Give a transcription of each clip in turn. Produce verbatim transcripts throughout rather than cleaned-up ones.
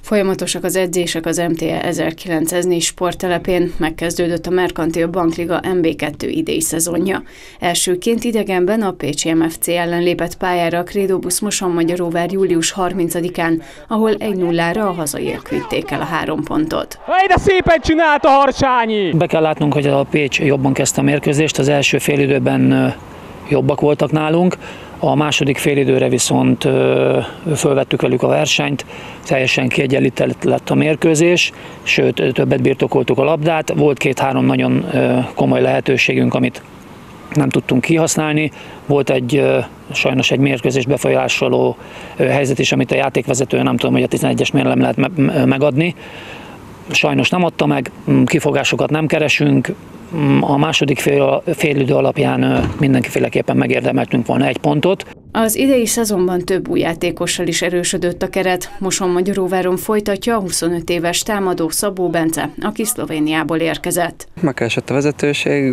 Folyamatosak az edzések az em té e ezerkilencszáz sporttelepén, megkezdődött a Merkantil Bankliga em bé kettő idei szezonja. Elsőként idegenben a Pécsi em ef cé ellen lépett pályára a Credobusz Mosonmagyaróvár július harmincadikán, ahol egy nullára a hazaiak vitték el a három pontot. Ide szépen csinálta Harcsányi! Be kell látnunk, hogy a Pécs jobban kezdte a mérkőzést, az első félidőben jobbak voltak nálunk, a második félidőre viszont fölvettük velük a versenyt, teljesen kiegyenlített lett a mérkőzés, sőt többet birtokoltuk a labdát, volt két-három nagyon komoly lehetőségünk, amit nem tudtunk kihasználni, volt egy sajnos egy mérkőzés befolyásoló helyzet is, amit a játékvezető, nem tudom, hogy a tizenegyes miért nem lehet megadni, sajnos nem adta meg, kifogásokat nem keresünk. A második fél, félidő alapján mindenkiféleképpen megérdemeltünk volna egy pontot. Az idei szezonban több új játékossal is erősödött a keret. Mosonmagyaróváron folytatja a huszonöt éves támadó Szabó Bence, aki Szlovéniából érkezett. Megkeresett a vezetőség,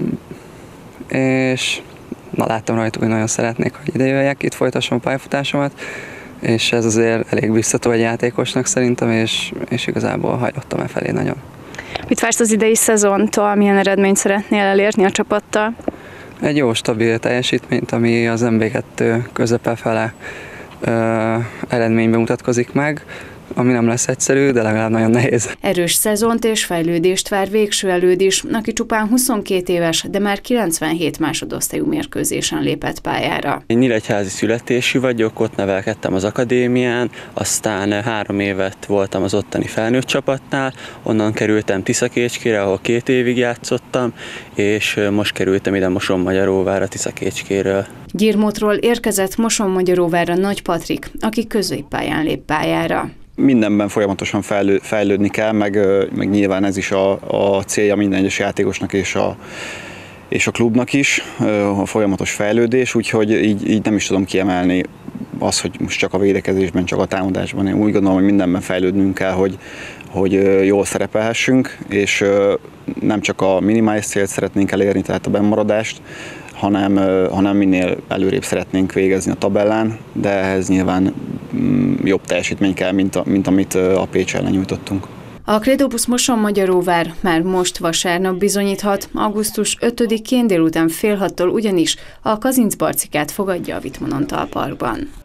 és na, láttam rajtuk, hogy nagyon szeretnék, hogy ide jöjjek, itt folytassam a pályafutásomat, és ez azért elég biztató egy játékosnak szerintem, és, és igazából hajlottam e felé nagyon. Mit vársz az idei szezontól, milyen eredményt szeretnél elérni a csapattal? Egy jó, stabil teljesítményt, ami az em bé kettő közepe fele ö, eredményben mutatkozik meg, ami nem lesz egyszerű, de legalább nagyon nehéz. Erős szezont és fejlődést vár végső előd is, aki csupán huszonkét éves, de már kilencvenhét másodosztályú mérkőzésen lépett pályára. Én nyíregyházi születésű vagyok, ott nevelkedtem az akadémián, aztán három évet voltam az ottani felnőtt csapatnál, onnan kerültem Tiszakécskére, ahol két évig játszottam, és most kerültem ide Mosonmagyaróvárra Tiszakécskéről. Gyirmótról érkezett Mosonmagyaróvárra Nagy Patrik, aki középpályán lép pályára. Mindenben folyamatosan fejlő, fejlődni kell, meg, meg nyilván ez is a, a célja minden egyes játékosnak és a, és a klubnak is, a folyamatos fejlődés, úgyhogy így, így nem is tudom kiemelni az, hogy most csak a védekezésben, csak a támadásban. Én úgy gondolom, hogy mindenben fejlődnünk kell, hogy, hogy jól szerepelhessünk, és nem csak a minimális célt szeretnénk elérni, tehát a bennmaradást, hanem, hanem minél előrébb szeretnénk végezni a tabellán, de ehhez nyilván jobb teljesítmény kell, mint, a, mint amit a Pécs ellen nyújtottunk. A Credobusz Mosonmagyaróvár már most vasárnap bizonyíthat, augusztus ötödikén délután fél hattól ugyanis a Kazincbarcikát fogadja a Vitmond Antal Parkban.